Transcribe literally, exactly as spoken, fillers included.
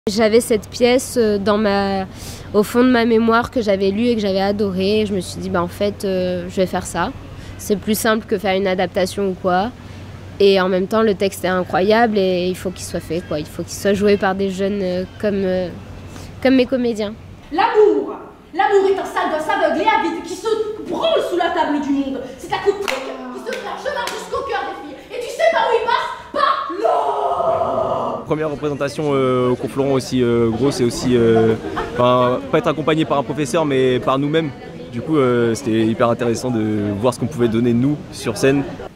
J'avais cette pièce dans ma, au fond de ma mémoire que j'avais lue et que j'avais adorée. Et je me suis dit, bah, en fait, euh, je vais faire ça. C'est plus simple que faire une adaptation ou quoi. Et en même temps, le texte est incroyable et il faut qu'il soit fait, quoi. Il faut qu'il soit joué par des jeunes euh, comme, euh, comme mes comédiens. L'amour L'amour est un sale gosse aveugle et avide qui se branle sous la table du monde. C'est un coup de trick qui se fait en chemin jusqu'au cœur des filles. Et tu sais par où il passe? Par là. Première représentation euh, au Cours Florent aussi euh, gros, c'est aussi euh, pas être accompagné par un professeur mais par nous-mêmes. Du coup euh, c'était hyper intéressant de voir ce qu'on pouvait donner nous sur scène.